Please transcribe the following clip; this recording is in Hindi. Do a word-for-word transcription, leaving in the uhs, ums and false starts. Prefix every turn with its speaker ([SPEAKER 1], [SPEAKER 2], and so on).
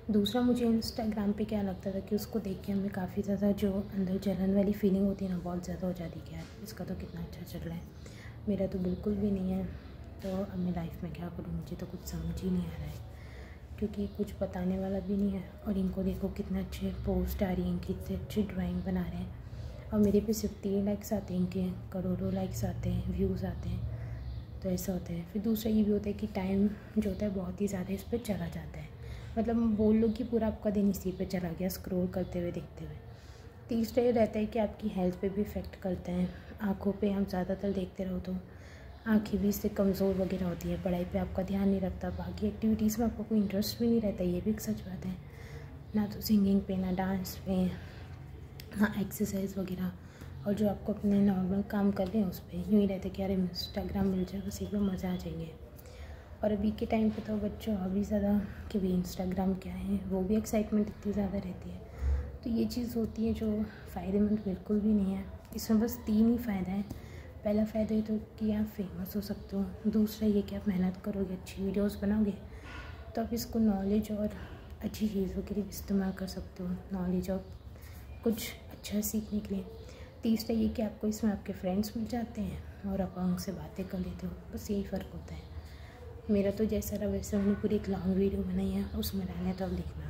[SPEAKER 1] दूसरा, मुझे इंस्टाग्राम पे क्या लगता था कि उसको देख के हमें काफ़ी ज़्यादा जो अंदर जलन वाली फीलिंग होती है ना, बहुत ज़्यादा हो जाती है कि यार इसका तो कितना अच्छा चल रहा है, मेरा तो बिल्कुल भी नहीं है। तो अब मैं लाइफ में क्या करूँ, मुझे तो कुछ समझ ही नहीं आ रहा है, क्योंकि कुछ बताने वाला भी नहीं है। और इनको देखो कितने अच्छे पोस्ट आ रही हैं, कितने अच्छी ड्राइंग बना रहे हैं, और मेरे पे सिर्फ तीन लाइक्स आते हैं, इनके करोड़ों लाइक्स आते हैं, व्यूज़ आते हैं। तो ऐसा होता है। फिर दूसरा ये भी होता है कि टाइम जो होता है बहुत ही ज़्यादा इस पर चला जाता है, मतलब बोल लो कि पूरा आपका दिन इसी पे चला गया स्क्रॉल करते हुए, देखते हुए। तीसरा ये रहता है कि आपकी हेल्थ पे भी इफ़ेक्ट करते हैं। आँखों पे हम ज़्यादातर देखते रहो तो आँखें भी इससे कमज़ोर वगैरह होती है, पढ़ाई पे आपका ध्यान नहीं रखता, बाकी एक्टिविटीज़ में आपको कोई इंटरेस्ट भी नहीं रहता, ये भी एक सच बात है। ना तो सिंगिंग पे, ना डांस पे, ना एक्सरसाइज वगैरह। और जो आपको अपने नॉर्मल काम कर रहे हैं उस पर यूँ ही रहता है कि यार इंस्टाग्राम मिल जाए बस एक बार मज़ा आ जाएंगे। और अभी के टाइम पे तो बच्चों और भी ज़्यादा कि भाई इंस्टाग्राम क्या है, वो भी एक्साइटमेंट इतनी ज़्यादा रहती है। तो ये चीज़ होती है जो फ़ायदेमंद बिल्कुल भी नहीं है। इसमें बस तीन ही फ़ायदा है। पहला फ़ायदा ये तो कि आप फेमस हो सकते हो। दूसरा ये कि आप मेहनत करोगे, अच्छी वीडियोस बनाओगे, तो आप इसको नॉलेज और अच्छी चीज़ों के लिए इस्तेमाल कर सकते हो, नॉलेज और कुछ अच्छा सीखने के लिए। तीसरा ये कि आपको इसमें आपके फ्रेंड्स मिल जाते हैं और आप उनसे बातें कर लेते हो, बस यही फ़र्क होता है। मेरा तो जैसा रहा वैसे मैंने पूरी एक लॉन्ग वीडियो बनाई है, उसमें रहने तो अब देखना।